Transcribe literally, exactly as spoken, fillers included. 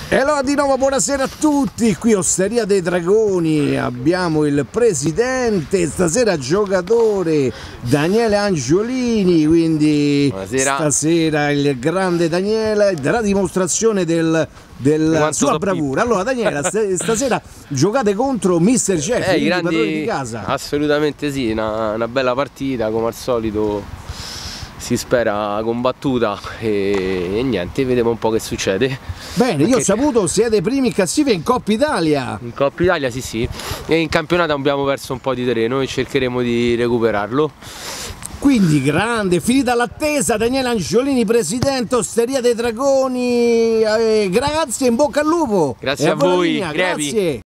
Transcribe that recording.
E allora di nuovo buonasera a tutti, qui Osteria dei Dragoni, abbiamo il presidente, stasera giocatore Daniele Angiolini, quindi buonasera. Stasera il grande Daniele darà dimostrazione del, della sua bravura. Allora Daniele, stasera giocate contro mister Chef, eh, i grandi, padroni di casa. Assolutamente sì, una, una bella partita come al solito. Si spera combattuta e, e niente, vediamo un po' che succede. Bene, io ho saputo siete primi in classifica in Coppa Italia. In Coppa Italia sì sì, e in campionato abbiamo perso un po' di terreno e cercheremo di recuperarlo. Quindi grande, finita l'attesa, Daniele Angiolini, presidente Osteria dei Dragoni, eh, grazie, in bocca al lupo. Grazie a, a voi, grazie.